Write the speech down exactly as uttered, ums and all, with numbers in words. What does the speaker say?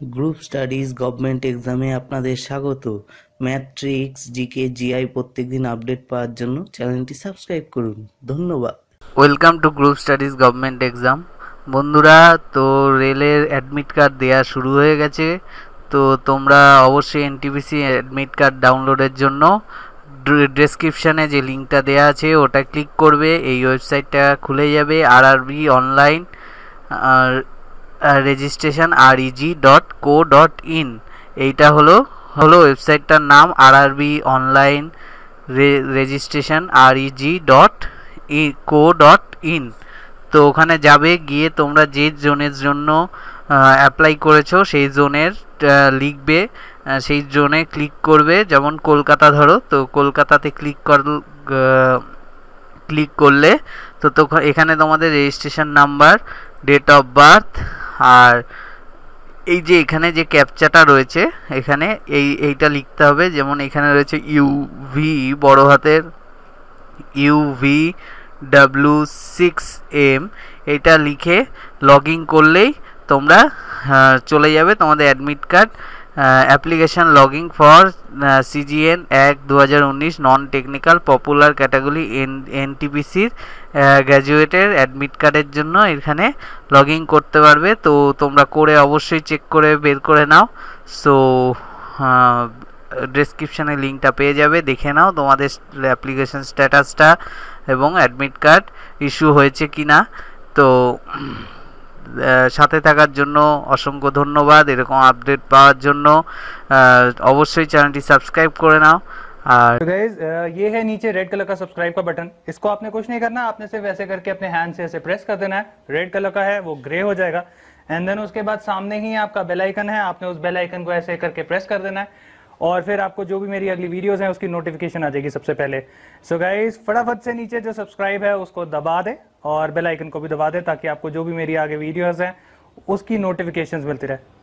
Group studies government এক্সামে আপনাদের স্বাগত। ম্যাথ, ট্রিক্স, জিকে, জিআই প্রত্যেকদিন আপডেট পাওয়ার জন্য চ্যানেলটি সাবস্ক্রাইব করুন। ধন্যবাদ। Welcome to group studies government exam. বন্ধুরা, তো রেলের অ্যাডমিট কার্ড দেওয়া শুরু হয়ে গেছে। তো তোমরা অবশ্যই এনটিপিসি অ্যাডমিট কার্ড ডাউনলোডের জন্য ডেসক্রিপশানে যে লিঙ্কটা দেওয়া আছে ওটা ক্লিক করবে। এই ওয়েবসাইটটা খুলে যাবে RRB online R registration R easy dot co dot in. এইটা হলো হলো ওয়েবসাইটটার নাম, RRB online registration R easy dot co dot in. তো ওখানে যাবে, গিয়ে তোমরা যে জোনের জন্য অ্যাপ্লাই করেছো সেই জোনের লিখবে, সেই জোনে ক্লিক করবে। যেমন কলকাতা ধরো, তো কলকাতাতে ক্লিক কর ক্লিক করলে তো তখন এখানে তোমাদের registration number, date of birth আর এই যে এখানে যে ক্যাপচাটা রয়েছে এখানে এই এইটা লিখতে হবে। যেমন এখানে রয়েছে ইউভি বড় হাতের ইউভি ডাব্লিউ সিক্স এম, এটা লিখে লগ ইন করলেই তোমরা চলে যাবে তোমাদের admit card application login for CGN এক দু হাজার উনিশ non technical popular category N এনটিপিসির গ্র্যাজুয়েটের অ্যাডমিট কার্ডের জন্য এখানে লগ ইন করতে পারবে। তো তোমরা করে অবশ্যই চেক করে বের করে নাও। সো ডেসক্রিপশানে লিঙ্কটা পেয়ে যাবে, দেখে নাও তোমাদের অ্যাপ্লিকেশান স্ট্যাটাসটা এবং অ্যাডমিট কার্ড ইস্যু হয়েছে কি না। তো সাথে থাকার জন্য অসংখ্য ধন্যবাদ। এরকম আপডেট পাওয়ার জন্য অবশ্যই চ্যানেলটি সাবস্ক্রাইব করে নাও। और तो गाइज ये है नीचे रेड कलर का सब्सक्राइब का बटन। इसको आपने कुछ नहीं करना, आपने सिर्फ ऐसे करके अपने हैंड से ऐसे प्रेस कर देना है। रेड कलर का है वो ग्रे हो जाएगा एंड देन उसके बाद सामने ही आपका बेल आइकन है, आपने उस बेल आइकन को ऐसे करके प्रेस कर देना है और फिर आपको जो भी मेरी अगली वीडियोस हैं उसकी नोटिफिकेशन आ जाएगी सबसे पहले। सो गाइज फटाफट से नीचे जो सब्सक्राइब है उसको दबा दे और बेल आइकन को भी दबा दे ताकि आपको जो भी मेरी आगे वीडियोस हैं उसकी नोटिफिकेशंस मिलती रहे।